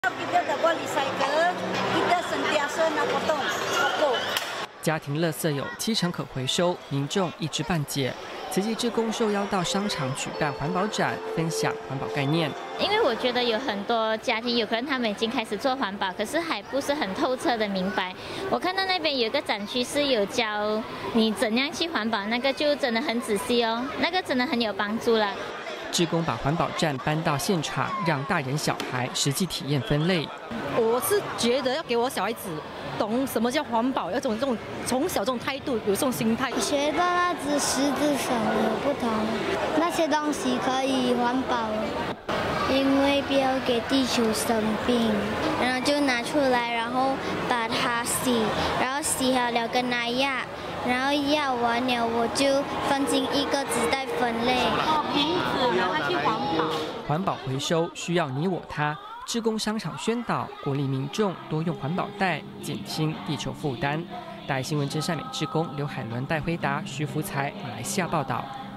家庭垃圾有70%可回收，民众一知半解。慈济志工受邀到商场举办环保展，分享环保概念。 因为我觉得有很多家庭，有可能他们已经开始做环保，可是还不是很透彻的明白。我看到那边有一个展区是有教你怎样去环保，那个就真的很仔细哦，那个真的很有帮助了。 志工把环保站搬到现场，让大人小孩实际体验分类。 我是觉得要给我小孩子懂什么叫环保，要这种从小这种态度，有这种心态。 学到那只狮子什么不同，那些东西可以环保，因为不要给地球生病，然后就拿出来，然后把它洗，然后洗好了跟它压。然后压完了，我就放进一个纸袋分类。 瓶子拿它去环保。 环保回收需要你我他。志工商场宣导，鼓励民众多用环保袋，减轻地球负担。大爱新闻真善美志工刘海伦、戴辉达、徐福才，马来西亚报道。